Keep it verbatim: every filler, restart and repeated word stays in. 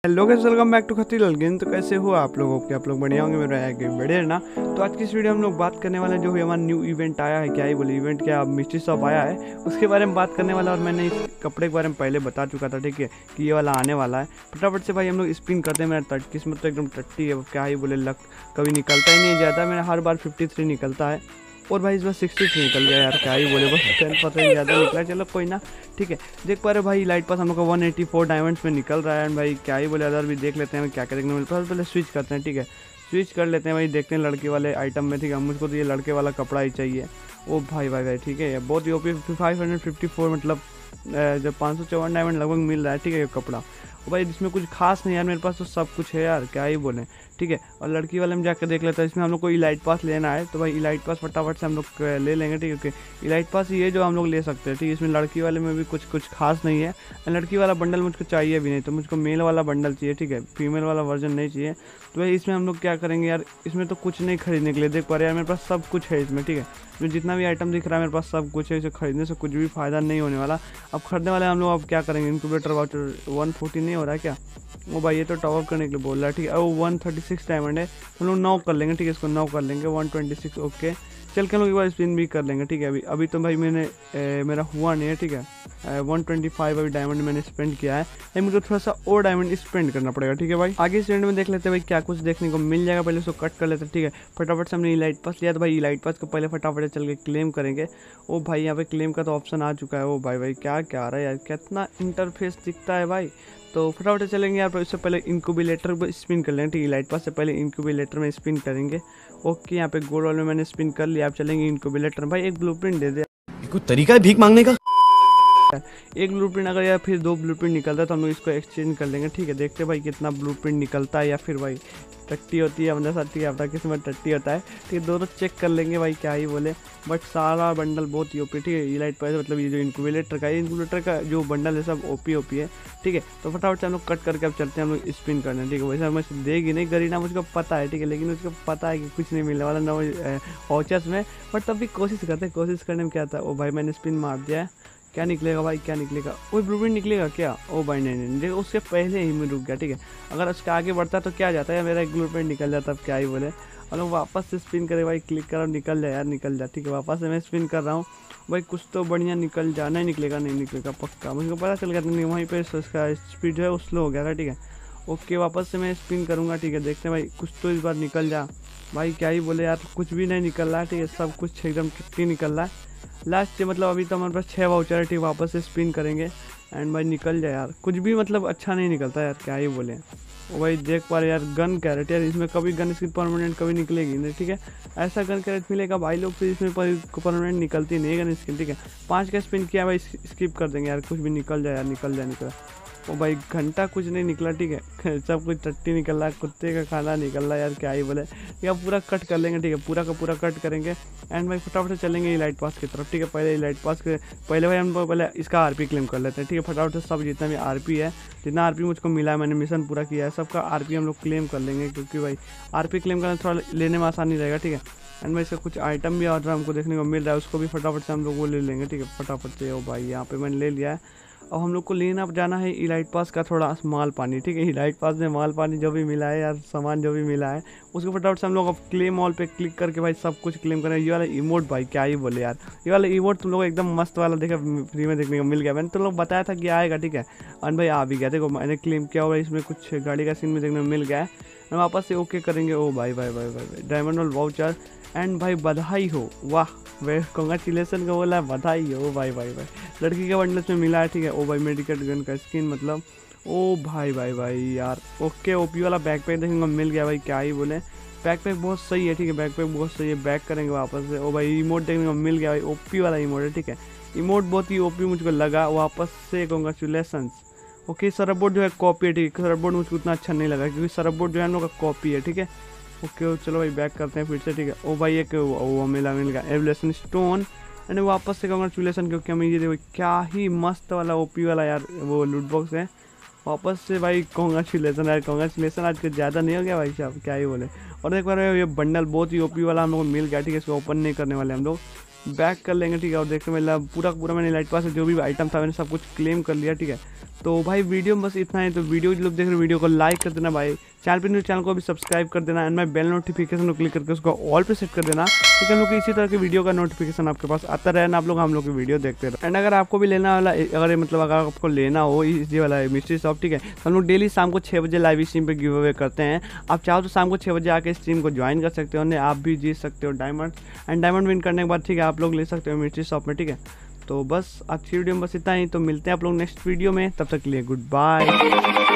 Hello guys, welcome back to Khatilal game. तो कैसे हो आप लोग? ओके, आप लोग बढ़िया होंगे, मेरा है कि बढ़िया है ना। तो आज की इस वीडियो में हम लोग बात करने वाले हैं जो भी हमारा न्यू इवेंट आया है, क्या ही बोले इवेंट, क्या मिस्ट्री शॉप आया है उसके बारे में बात करने वाला। और मैंने इस कपड़े के बारे में पहले बता चुका था, ठीक है, कि ये वाला आने वाला है। फटाफट से भाई हम लोग स्पिन करते हैं। मेरा तट किस्मत तो एकदम टट्टी है, क्या ही बोले, लक कभी निकलता ही नहीं है ज़्यादा। मेरा हर बार फिफ्टी थ्री निकलता है और भाई इस बार सिक्सटी थ्री निकल गया यार, क्या ही बोले, बस टेन परसेंट ज़्यादा निकला। चलो कोई ना, ठीक है। देख पा रहे भाई लाइट पास हम लोग का वन एटी फोर डायमंड्स में निकल रहा है। एंड भाई क्या ही बोले, अदर भी देख लेते हैं क्या क्या देखने मिलता है। पहले स्विच करते हैं, ठीक है, स्विच कर लेते हैं भाई, देखते हैं लड़के वाले आइटम में, ठीक है। मुझको तो ये लड़के वाला कपड़ा ही चाहिए। ओ भाई भाई भाई ठीक है, ये बहुत ही OP five hundred fifty four मतलब जब पाँच सौ चौवन डायमंड लगभग मिल रहा है, ठीक है, ये कपड़ा। और भाई इसमें कुछ खास नहीं यार, मेरे पास तो सब कुछ है यार, क्या ही बोले, ठीक है। और लड़की वाले में जाकर देख लेते हैं, इसमें हम लोग को इलाइट पास लेना है। तो भाई इलाइट पास फटाफट से हम लोग ले लेंगे, ठीक है। क्योंकि इलाइट पास ये जो हम लोग ले सकते हैं, ठीक है। इसमें लड़की वाले में भी कुछ कुछ खास नहीं है। लड़की वाला बंडल मुझको चाहिए भी नहीं, तो मुझको मेल वाला बंडल चाहिए, ठीक है, फीमेल वाला वर्जन नहीं चाहिए। तो भाई इसमें हम लोग क्या करेंगे यार, इसमें तो कुछ नहीं खरीदने के लिए, देख पा रहे यार मेरे पास सब कुछ है इसमें, ठीक है। जो जितना भी आइटम दिख रहा है मेरे पास सब कुछ है, इसे खरीदने से कुछ भी फायदा नहीं होने वाला। अब खरीदने वाले हम लोग अब क्या करेंगे, इनक्यूबेटर वाउचर वन फोर्टी नहीं हो रहा है क्या? वो भाई ये तो टॉप अप करने के लिए बोल रहा है, ठीक है। वो वन थर्टी सिक्स डायमंड है, हम लोग नौ कर लेंगे, ठीक है, इसको नौ कर लेंगे। वन ट्वेंटी सिक्स ओके, चल के हम लोग एक बार स्पिन भी कर लेंगे, ठीक है। अभी अभी तो भाई मैंने ए, मेरा हुआ नहीं है, ठीक है। वन ट्वेंटी फाइव अभी डायमंड मैंने स्पेंड किया है, लेकिन मुझे थोड़ा सा और डायमंड स्पेंड करना पड़ेगा, ठीक है भाई। आगे इस में देख लेते हैं भाई क्या कुछ देखने को मिल जाएगा। पहले उसको कट कर लेते हैं, ठीक है। फटाफट से हमने इलाइट पास लिया, तो भाई इलाइट पास को पहले फटाफट चल के क्लेम करेंगे। ओ भाई यहाँ पे क्लेम का तो ऑप्शन आ चुका है। ओ भाई भाई क्या क्या आ रहा है यार, कितना इंटरफेस दिखता है भाई। तो फटाफट चलेंगे यार, इससे पहले इनक्यूबेटर पर स्पिन कर लेंगे, ठीक है। लाइट पास से पहले इनक्यूबेटर में स्पिन करेंगे। ओके, यहाँ पे गोल्ड वाल में मैंने स्पिन कर लिया। आप चलेंगे इनक्यूबेटर। भाई एक ब्लूप्रिंट दे दे, कोई तरीका है भीख मांगने का? एक ब्लूप्रिंट अगर या फिर दो ब्लूप्रिंट निकलता है तो हम लोग इसको एक्सचेंज कर लेंगे, ठीक है। देखते हैं भाई कितना ब्लूप्रिंट निकलता है, या फिर भाई टट्टी होती है अपने साथ, ठीक है, अपना किस्मत टट्टी होता है, ठीक है। दोनों चेक कर लेंगे भाई, क्या ही बोले। बट सारा बंडल बहुत ही ओपी, ठीक है। इलाइट पास मतलब ये जो इनक्यूबेटर का इनक्यूबेटर का जो बंडल है सब ओपी ओपी है, ठीक है। तो फटाफट से हम लोग कट करके अब चलते हैं हम लोग स्पिन करने, ठीक है। वैसे हमें देगी नहीं गरीना, मुझको पता है, ठीक है, लेकिन उसको पता है कि कुछ नहीं मिलने वाला ना वाउचर्स में, बट तब भी कोशिश करते हैं। कोशिश करने में क्या था, ओ भाई मैंने स्पिन मार दिया है, क्या निकलेगा भाई, क्या निकलेगा? वो ब्लूप्रिंट निकलेगा क्या? ओ भाई नहीं नहीं, देखो उसके पहले ही मैं रुक गया, ठीक है। अगर उसके आगे बढ़ता तो क्या जाता है, मेरा एक ब्लूप्रिंट निकल जाता, अब क्या ही बोले। और वापस से स्पिन करे भाई, क्लिक करो, निकल जाए यार, निकल जा, ठीक है। वापस से मैं स्पिन कर रहा हूँ भाई, कुछ तो बढ़िया निकल जा। नहीं निकलेगा, नहीं निकलेगा पक्का, मुझे पता चल गया नहीं, वहीं पर उसका स्पीड जो है वो स्लो हो गया था, ठीक है। ओके, वापस से मैं स्पिन करूँगा, ठीक है। देखते हैं भाई कुछ तो इस बार निकल जा। भाई क्या ही बोले यार, कुछ भी नहीं निकल रहा है, ठीक है। सब कुछ एकदम कितनी निकल रहा है लास्ट से, मतलब अभी तो हमारे पास छः वाउचर है, ठीक, वापस से स्पिन करेंगे। एंड भाई निकल जाए यार, कुछ भी मतलब अच्छा नहीं निकलता यार, क्या ही बोले। वो भाई देख पा रहे यार, गन कैरेट यार, इसमें कभी गन स्किन परमानेंट कभी निकलेगी नहीं, ठीक है। ऐसा गन कैरेट मिलेगा भाई लोग, फिर इसमें परमानेंट निकलती नहीं गन स्किन, ठीक है। पाँच का स्पिन किया भाई, स्किप कर देंगे यार, कुछ भी निकल जाए यार, निकल जाए निकल। ओ भाई घंटा कुछ नहीं निकला, ठीक है। सब कुछ टट्टी निकल रहा है, कुत्ते का खाना निकल रहा है यार, क्या ही बोले। या पूरा कट कर लेंगे, ठीक है, पूरा का पूरा कट करेंगे। एंड भाई फटाफट से चलेंगे इलाइट पास की तरफ, ठीक है। पहले इलाइट पास के पहले भाई हम पहले इसका आरपी क्लेम कर लेते हैं, ठीक है। फटाफट से सब जितना भी आरपी है, जितना आरपी मुझको मिला है, मैंने मिशन पूरा किया है, सबका आरपी हम लोग क्लेम कर लेंगे, क्योंकि भाई आरपी क्लेम करना थोड़ा लेने में आसानी रहेगा, ठीक है। एंड भाई इसका कुछ आइटम भी ऑर्डर हमको देखने को मिल रहा है, उसको भी फटाफट से हम लोग वो ले लेंगे, ठीक है। फटाफट से ओ भाई यहाँ पे मैंने ले लिया है। अब हम लोग को लेना जाना है इलाइट पास का थोड़ा माल पानी, ठीक है। इलाइट पास में माल पानी जो भी मिला है यार, सामान जो भी मिला है, उसको फटाफट से हम लोग अब क्लेम मॉल पे क्लिक करके भाई सब कुछ क्लेम करें। ये वाला इमोट भाई क्या ही बोले यार, ये वाला इमोट तुम लोग एकदम मस्त वाला देखा, फ्री में देखने को मिल गया। मैंने तुम लोग बताया था कि आएगा, ठीक है। और भाई आ भी गया, देखो मैंने क्लेम किया हुआ, इसमें कुछ गाड़ी का सीन में देखने को मिल गया है। मैं वापस से ओके करेंगे। ओ भाई भाई भाई भाई डायमंड और वाउचर। एंड भाई बधाई हो, वाह वे कॉन्ग्रेचुलेसन का बोला है, बधाई हो भाई भाई भाई। लड़की के बंडल में मिला है, ठीक है। ओ भाई मेडिकेट गन का स्किन मतलब, ओ भाई भाई भाई यार। ओके, ओपी वाला बैकपैक देखने को मिल गया भाई, क्या ही बोले। बैकपैक बहुत सही है, ठीक है, बैकपैक बहुत सही है। बैक करेंगे वापस से। ओ भाई इमोट देखने को मिल गया भाई, ओपी वाला इमोट है, ठीक है। इमोट बहुत ही ओपी मुझको लगा, वापस से कॉन्ग्रेचुलेसन। ओके, सरबोर्ड जो है कॉपी है, ठीक है। सरबोर्ड मुझको उतना अच्छा नहीं लगा, क्योंकि सरबोर्ड जो है हम लोग का कॉपी है, ठीक है। ओके चलो भाई बैक करते हैं फिर से, ठीक है। ओ भाई एक वो मिला मिल गया एवोल्यूशन स्टोन, एंड वापस से कॉन्ग्रेचुलेसन, क्योंकि हमें ये देखो क्या ही मस्त वाला ओपी वाला यार वो लूट बॉक्स है। वापस से भाई कॉन्ग्रेचुलेसन यार, कॉन्ग्रेचुलेसन आज के ज़्यादा नहीं हो गया भाई साहब, क्या ही बोले। और एक बार ये बंडल बहुत ही ओपी वाला हम लोग को मिल गया, ठीक है। इसको ओपन नहीं करने वाले हम लोग, बैक कर लेंगे, ठीक है। और देखते मतलब पूरा पूरा मैंने लाइट पास जो भी आइटम था मैंने सब कुछ क्लेम कर लिया, ठीक है। तो भाई वीडियो में बस इतना है। तो वीडियो जो लोग देख रहे हैं वीडियो को लाइक कर देना भाई, चैनल पे न्यू चैनल को भी सब्सक्राइब कर देना, एंड मैं बेल नोटिफिकेशन को क्लिक करके उसको ऑल पे सेट कर देना, ठीक है। हम लोग इसी तरह की वीडियो का नोटिफिकेशन आपके पास आता रहे ना, आप लोग हम लोग की वीडियो देखते रहे। एंड अगर आपको भी लेना वाला, अगर मतलब अगर आपको लेना हो इसी वाला मिस्ट्री शॉप, ठीक है, तो हम लोग डेली शाम को छः बजे लाइव स्ट्रीम पे गिव अवे करते हैं। आप चाहो तो शाम को छः बजे आके स्ट्रीम को ज्वाइन कर सकते हो, आप भी जीत सकते हो डायमंड, एंड डायमंड विन करने के बाद, ठीक है, आप लोग ले सकते हो मिस्ट्री शॉप में, ठीक है। तो बस आज की वीडियो में बस इतना ही। तो मिलते हैं आप लोग नेक्स्ट वीडियो में, तब तक के लिए गुड बाय।